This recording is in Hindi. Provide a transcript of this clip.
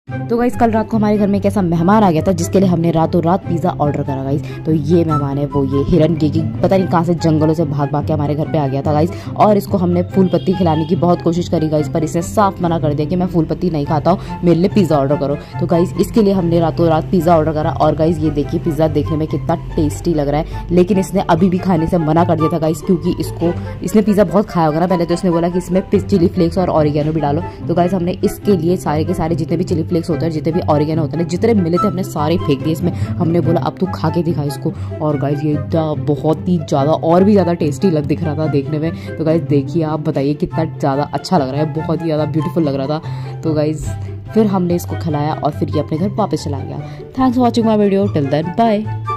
तो गाइस कल रात को हमारे घर में एक ऐसा मेहमान आ गया था जिसके लिए हमने रातों रात पिज़्ज़ा ऑर्डर करा गाइस। तो ये मेहमान है वो ये हिरन की पता नहीं कहाँ से जंगलों से भाग भाग के हमारे घर पे आ गया था गाइस। और इसको हमने फूल पत्ती खिलाने की बहुत कोशिश करी गाइस, पर इसने साफ मना कर दिया कि मैं फूल पत्ती नहीं खाता हूँ, मेरे लिए पिज़्ज़ा ऑर्डर करो। तो गाइस इसके लिए हमने रातों रात पिज़्ज़ा ऑर्डर करा। और गाइस ये देखिए पिज़्ज़ा देखने में कितना टेस्टी लग रहा है, लेकिन इसने अभी भी खाने से मना कर दिया था गाइस, क्योंकि इसने पिज़्ज़ा बहुत खाया होगा ना पहले, तो इसने बोला कि इसमें चिली फ्लेक्स और ऑरिगेनो भी डालो। तो गाइस हमने इसके लिए सारे के सारे जितने भी चिली फ्लेक्स होते हैं, जितने भी ऑरिगेनो होता है, जितने मिले थे हमने सारे फेंक दिए इसमें। हमने बोला अब तू खा के दिखा इसको। और गाइस ये बहुत ही ज़्यादा और भी ज़्यादा टेस्टी दिख रहा था देखने में। तो गाइस देखिए आप बताइए कितना ज़्यादा अच्छा लग रहा है, बहुत ही ज़्यादा ब्यूटीफुल लग रहा था। तो गाइस फिर हमने इसको खिलाया और फिर ये अपने घर वापस चला गया। Thanks for watching my video, till then bye.